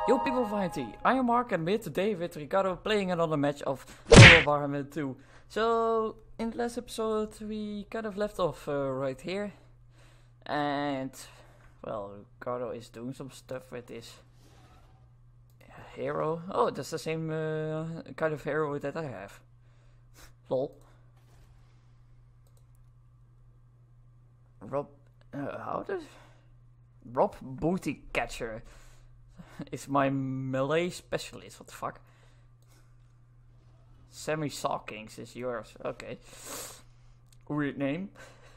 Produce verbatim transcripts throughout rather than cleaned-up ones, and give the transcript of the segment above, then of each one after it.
Yo people of I T, I am Mark and I'm here today with Ricardo playing another match of Total War Warhammer two. So, in the last episode we kind of left off uh, right here. And, well, Ricardo is doing some stuff with his hero. Oh, that's the same uh, kind of hero that I have. Lol. Rob, uh, how does... Rob Booty Catcher is my melee specialist. What the fuck? Sammy Sawkings is yours. Okay. Weird name.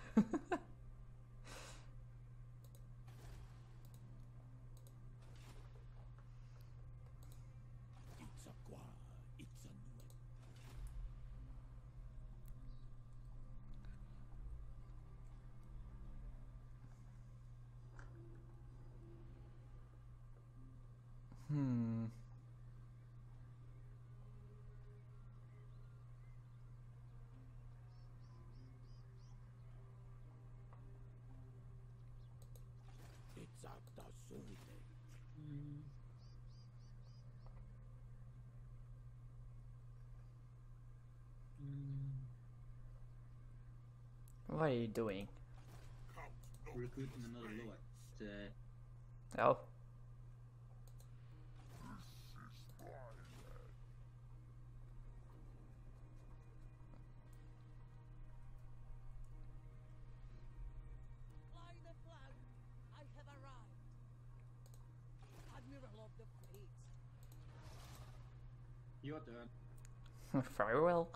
Hmm. Mm. Mm. What are you doing? Recruiting another lot today. Oh. Your turn. Very well.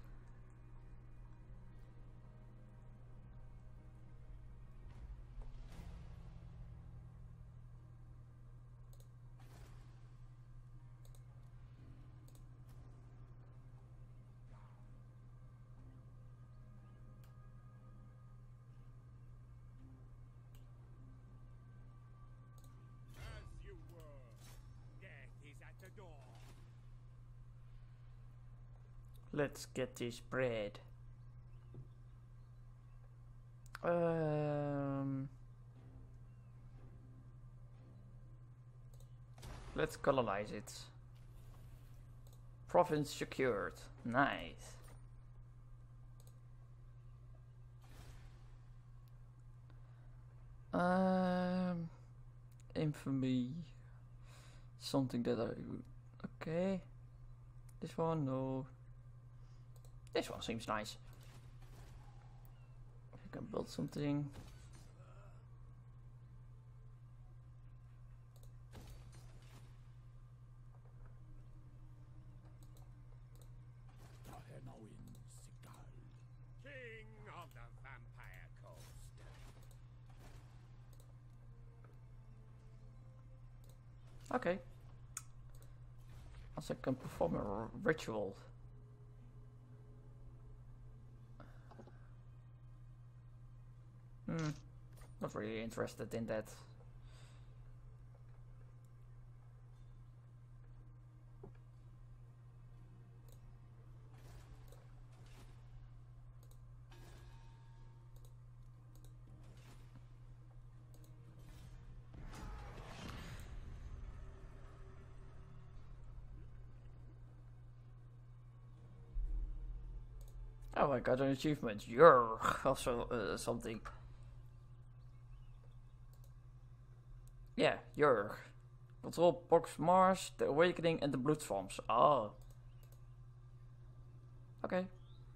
As you were. Death is at the door. Let's get this bread. Um, let's colonize it. Province secured. Nice. Um, infamy. Something that I. Okay. This one, no. This one seems nice. I can build something. King of the Vampire Coast. Okay. Also, I can perform a r ritual. Hmm. Not really interested in that. Oh, I got an achievement. You're also uh, something. Yeah, you're. Control Box Mars, the Awakening, and the Blood Forms. Oh. Okay.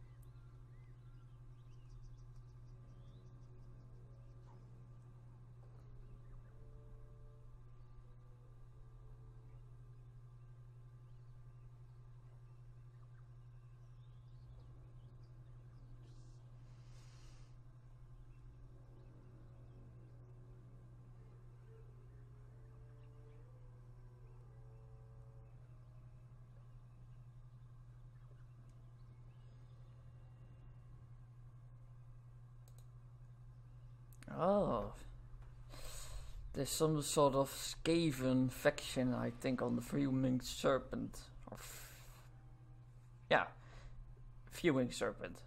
Oh. There's some sort of Skaven faction, I think, on the Fuming Serpent. Or f yeah. Fuming Serpent.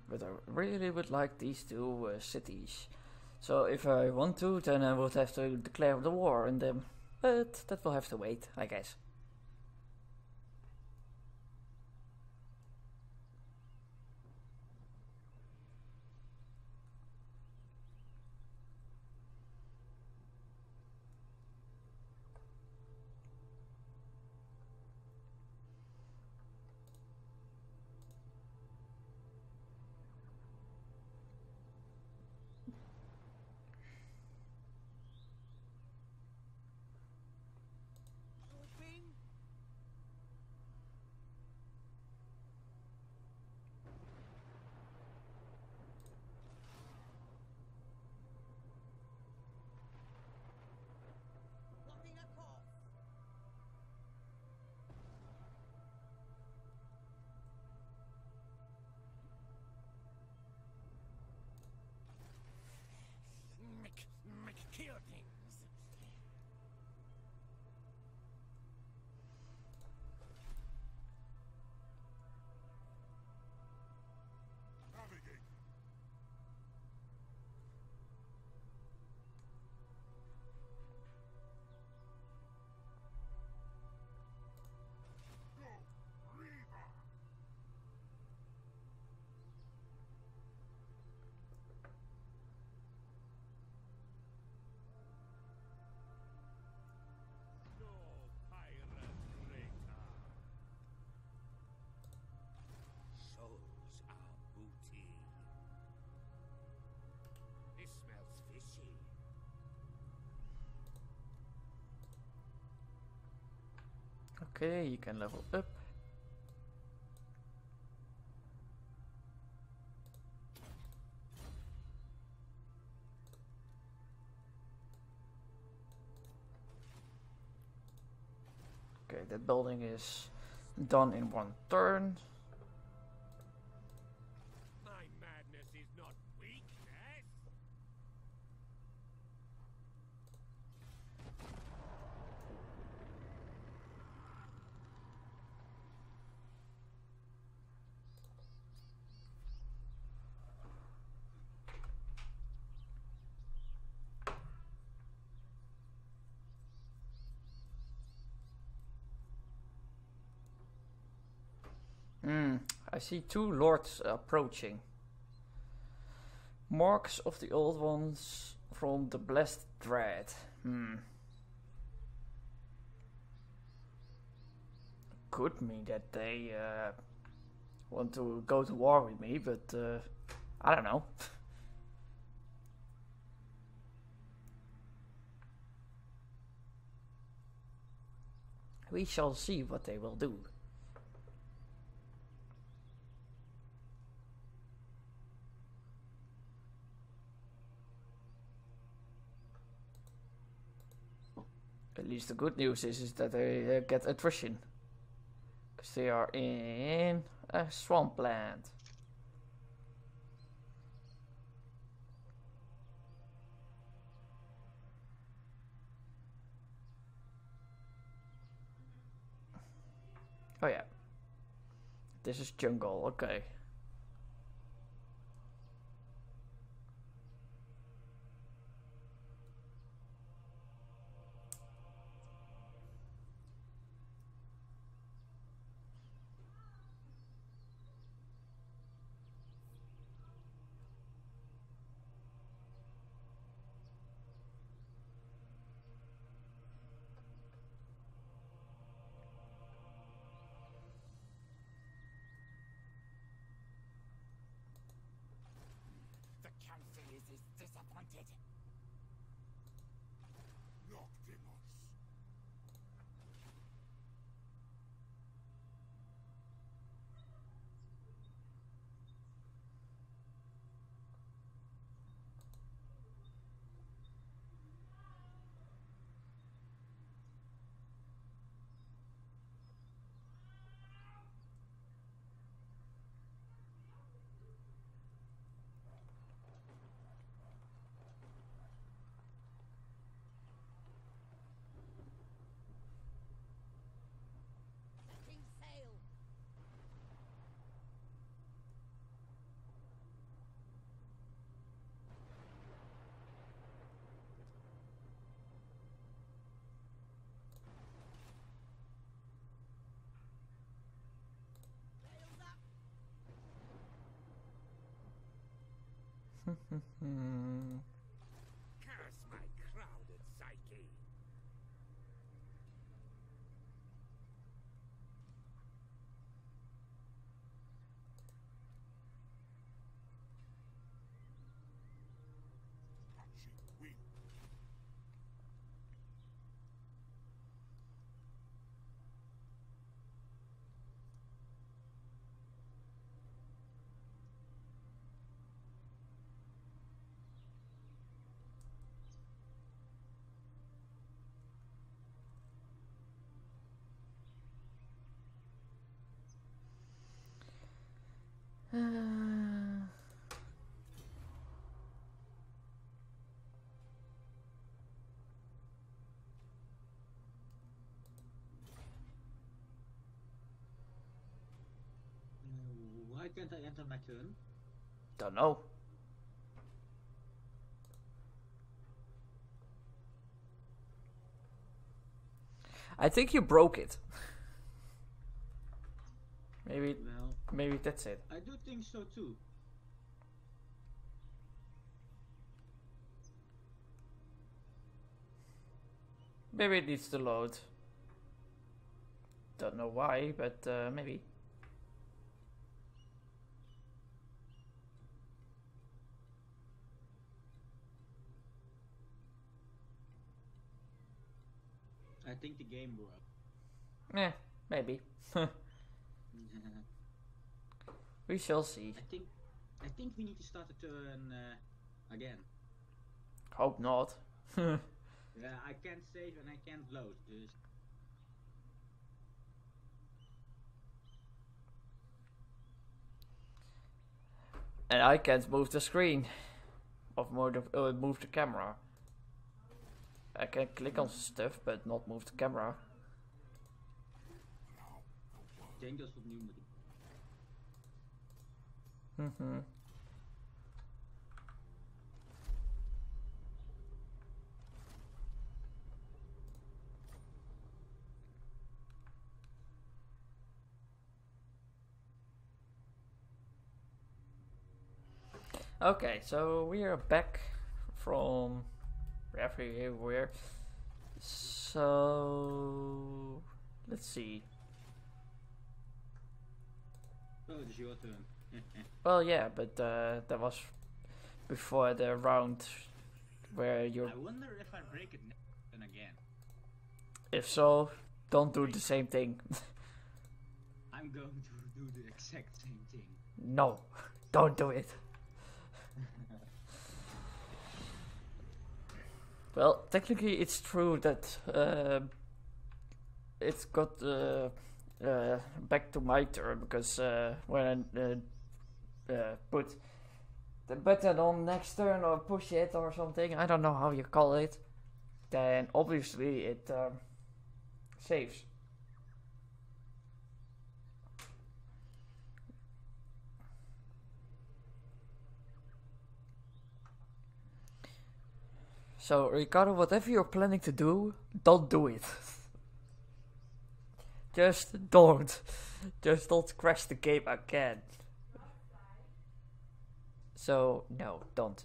but I really would like these two uh, cities. So if I want to, then I would have to declare the war on them. But that will have to wait, I guess. Open. Blocking a course. Make, make kill things. Navigate. Go, Reaver. No pirate traitor. Souls are booty. This smells fishy. Okay, you can level up. Okay, that building is done in one turn. My madness is not weakness. Hmm, I see two lords approaching. Marks of the old ones from the Blessed Dread. Hmm. Could mean that they uh, want to go to war with me, but uh, I don't know. We shall see what they will do. At least the good news is, is that they uh, get attrition. Because they are in a swampland. Oh yeah. This is jungle, okay. The council is, is disappointed. Noctimus. Curse my crowded psyche. Touching wing. Uh, Uh, why can't I enter my turn? don't know. I think you broke it. Maybe, Well, maybe that's it. I do think so too. Maybe it needs to load. Don't know why, but uh, maybe. I think the game broke. Eh, maybe. We shall see. I think I think we need to start the turn uh, again. Hope not. Yeah, I can't save and I can't load. Dus And I can't move the screen. Or move the, uh, move the camera. I can click on stuff, but not move the camera. ik denk dat we opnieuw moeten. Mhm. Okay, so we are back from everywhere. So let's see. Oh, it's your turn. Well, yeah, but uh, that was before the round where you're. I wonder if I break it next turn again. If so, don't do the same thing. I'm going to do the exact same thing. No, don't do it. Well, technically, it's true that uh, it's got uh, uh, back to my turn because uh, when I uh, uh, put the button on next turn or push it or something, I don't know how you call it, then obviously it um, saves. So, Ricardo, whatever you're planning to do, don't do it. Just don't. Just don't crash the game again. So, no, don't.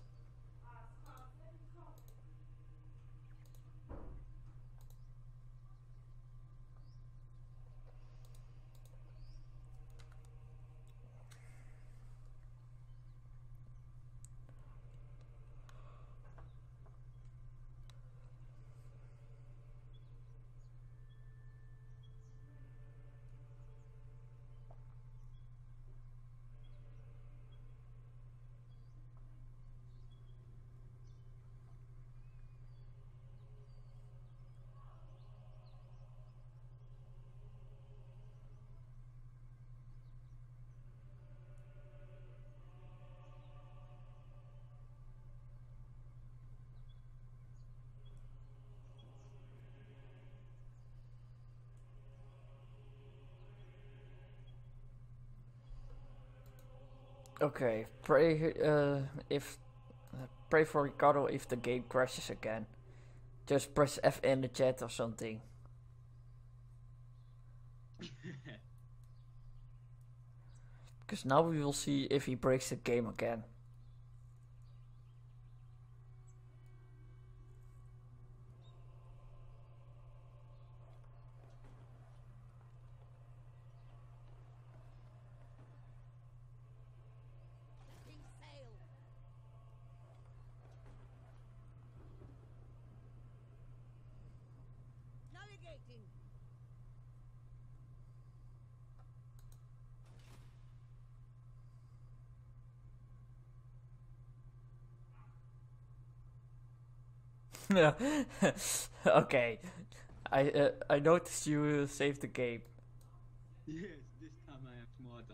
Okay, pray uh, if uh, pray for Ricardo if the game crashes again. Just press F in the chat or something. Because now we will see if he breaks the game again. Yeah. Okay. I uh, I noticed you saved the game. Yes, this time I am smarter.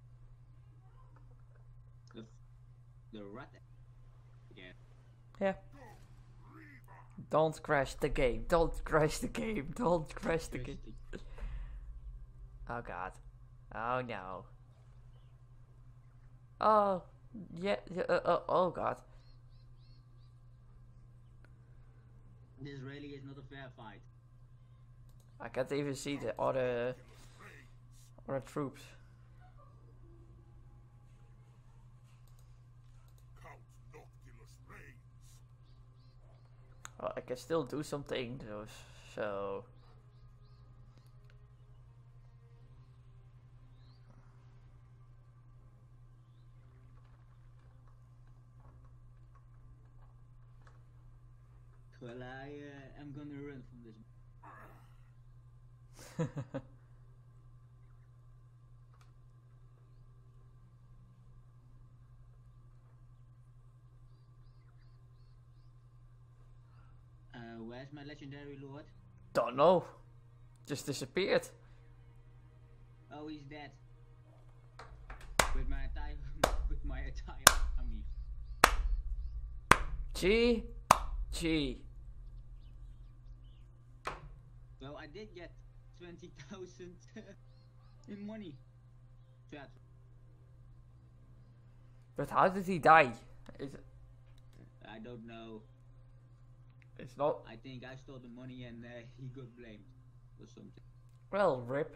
The, the rat again. Yeah. Don't crash the game. Don't crash the game. Don't crash the game. Oh god. Oh no. Oh yeah. yeah uh, uh, oh god. This really is not a fair fight. I can't even see the other other troops. Count Noctilus reigns. Well, I can still do something though, so. Well, I uh, am gonna run from this. Uh, where's my legendary lord? Don't know. Just disappeared. Oh, he's dead. With my entire, with my entire army. G. G. Well, I did get twenty thousand in money. Chat. But how did he die? Is it, I don't know. it's not. I think I stole the money and uh, he got blamed or something. Well, rip.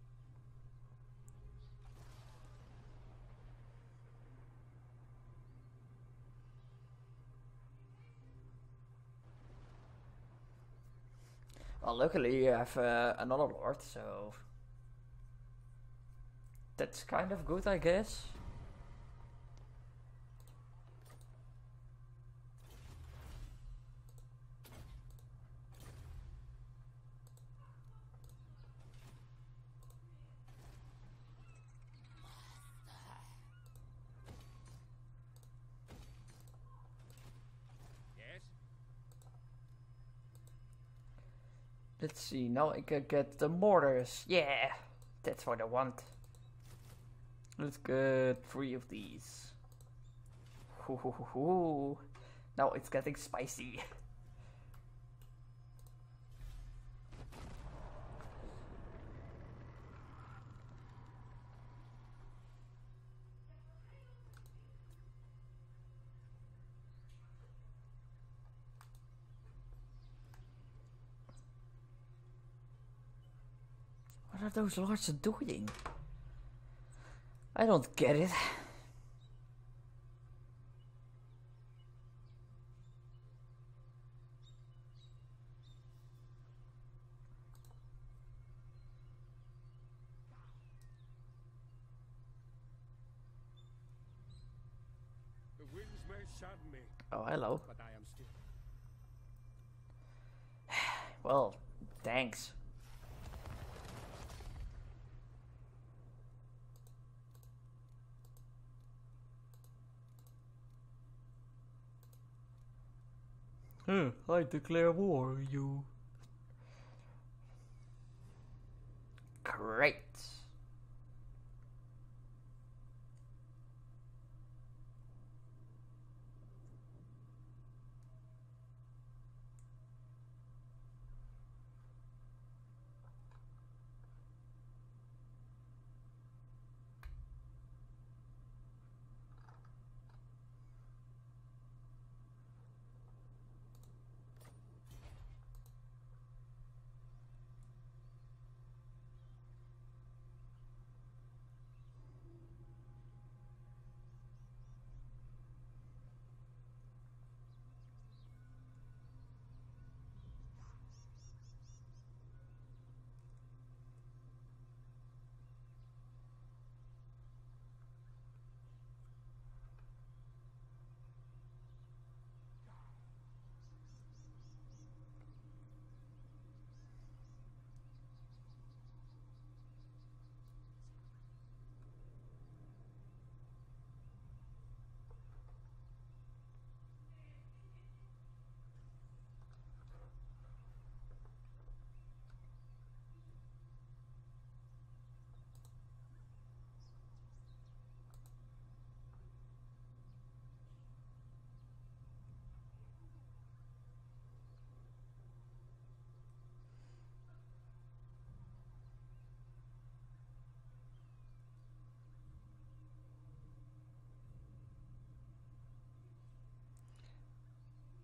Well, luckily you have uh, another lord, so that's kind of good, I guess. Yes? Let's see, now I can get the mortars. Yeah, that's what I want. Let's get three of these. Hoo, hoo, hoo, hoo. Now it's getting spicy. What are those lords doing? I don't get it. The winds may shatter me, Oh, hello. but I am still. Well, thanks. Huh, I declare war, you. Great.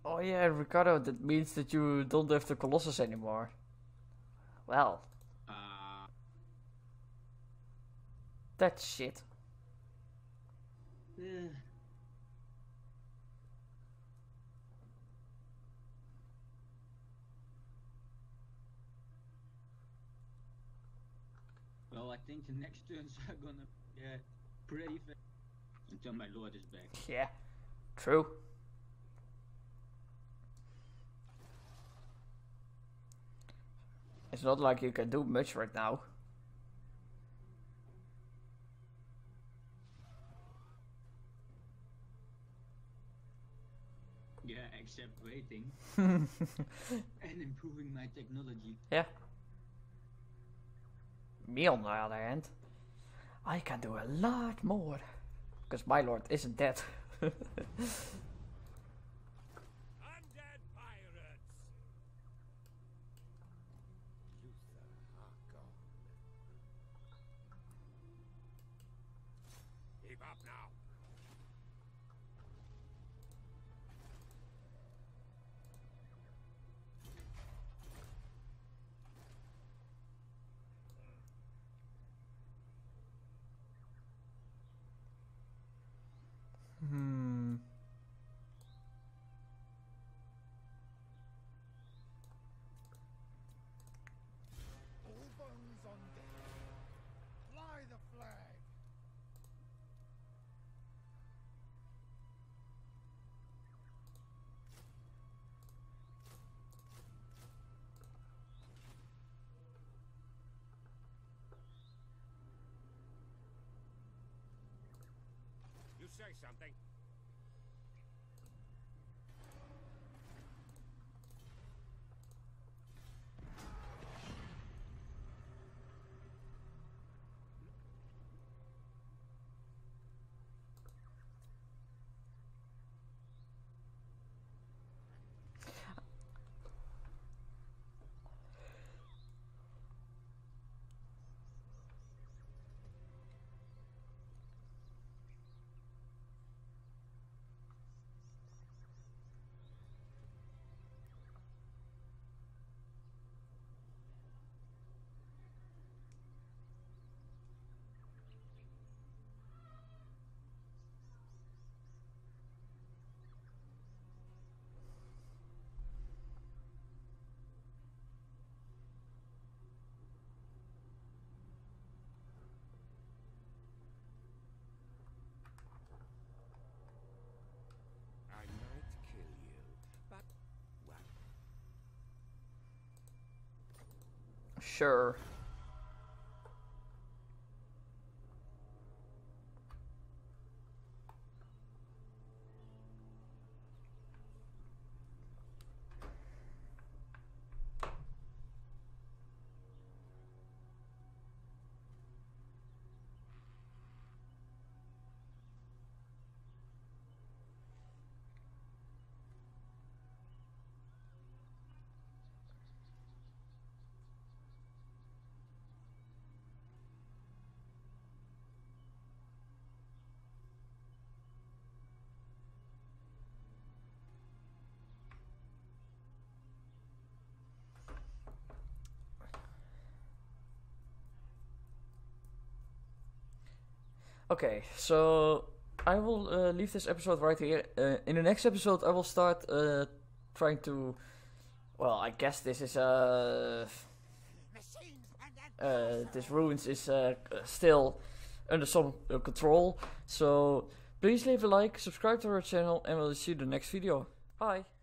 Oh yeah, Ricardo, that means that you don't have the Colossus anymore. Well, Uh, that's shit. eh. Well, I think the next turns are gonna be uh, pretty fast until my lord is back. Yeah, true. It's not like you can do much right now. Yeah, except waiting and improving my technology. Yeah. Me on the other hand, I can do a lot more. Because my lord isn't dead. Undead pirates! Luther are gone. Keep up now. Hmm. All bones on deck. Fly the flag. You say something. I might kill you, but well, Sure. Okay, so I will uh, leave this episode right here. Uh, in the next episode, I will start uh, trying to. Well, I guess this is uh, uh this ruins is uh, still under some uh, control. So please leave a like, subscribe to our channel, and we'll see you in the next video. Bye.